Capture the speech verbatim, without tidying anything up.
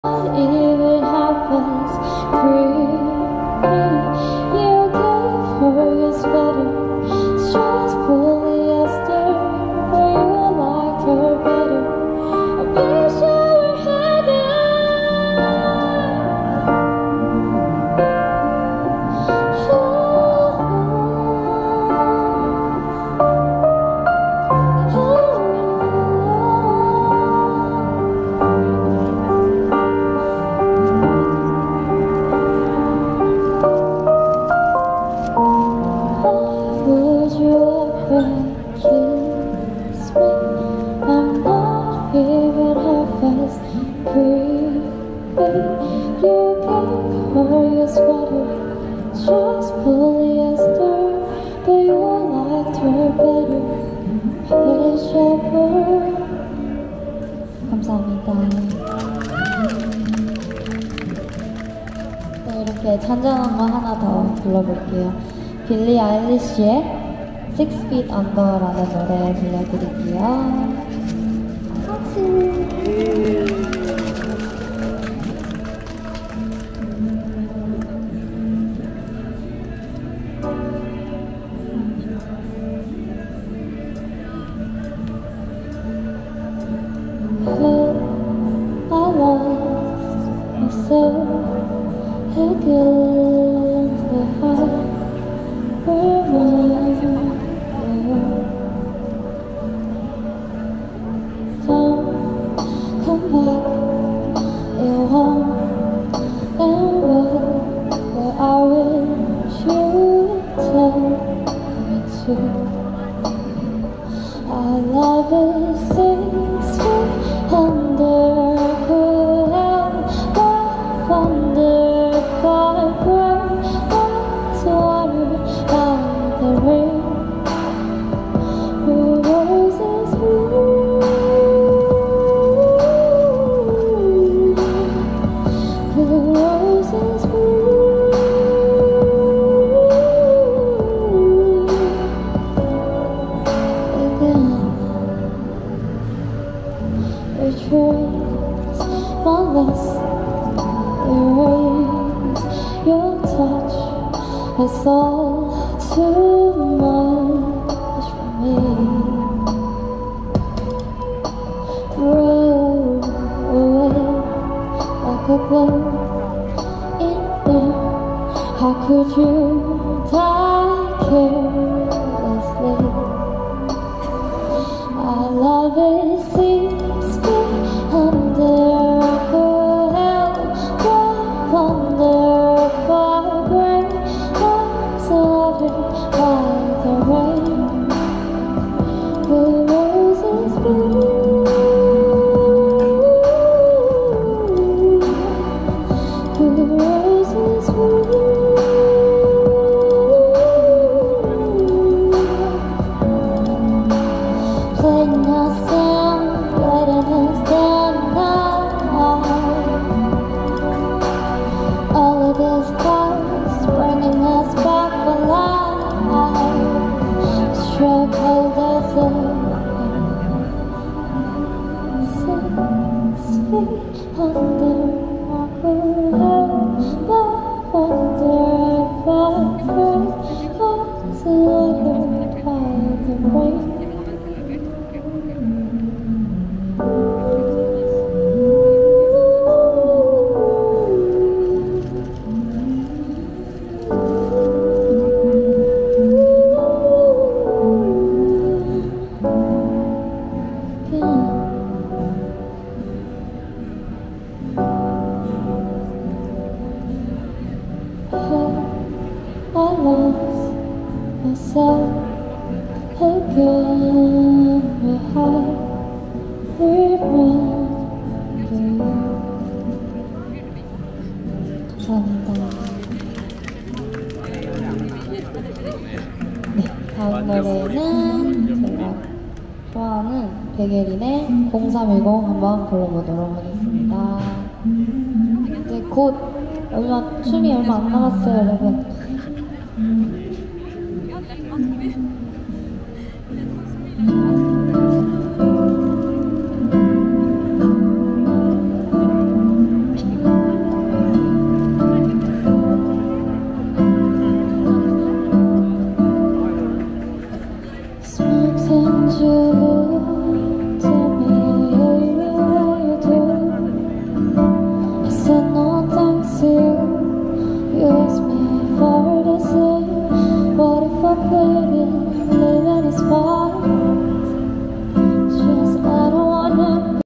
Even half as pretty, you gave her your sweater, just polyester, but you liked her better. I wish I were headed. Would you ever kiss me? I'm not even half as pretty. You gave her your sweater, just polyester, but you liked her better. Wish I were. 감사합니다. 네, 이렇게 잔잔한 거 하나 더 불러볼게요. 빌리 아일리시의 Six Feet Under라는 노래 들려드릴게요. 박수! I lost myself again behind. Where was you? Don't come back, it won't end well, but I wish you would tell me to. Our love is six feet under, could ever wonder if I break this water by the rain. The roses bloom, the roses bloom. Again, retrace my loss, erase your touch. It's all too much for me. Throw away like a glove in there. How could you die carelessly? Our love is six feet under. Could ever wonder if I break water by the rain. The roses bloom, the roses bloom. Playing us in, letting us down now. All of this past, bringing us back for life. Struggle us up. Six feet under. I could ever wonder if I break was water by the rain. I lost myself again behind the rain. 감사합니다. 네, 다음 노래는 제가 좋아하는 백예린의 공삼일공 한번 불러보도록 하겠습니다. 이제 곧 얼마 춤이 얼마 안 남았어요, 여러분.